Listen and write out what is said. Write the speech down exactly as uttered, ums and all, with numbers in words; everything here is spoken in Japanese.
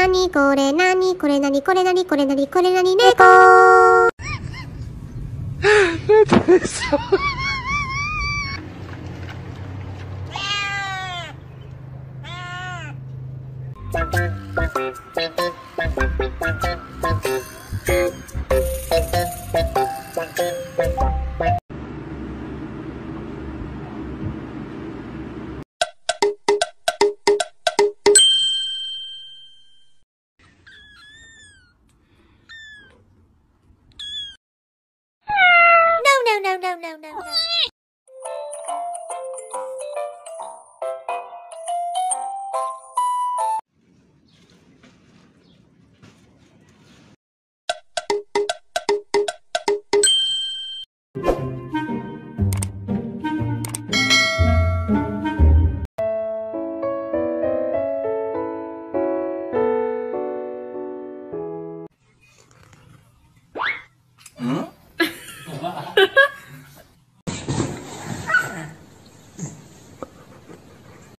なにこれなにこれなにこれなにこれなにこれなに猫ー。No, no, no, no, no, no. Hmm?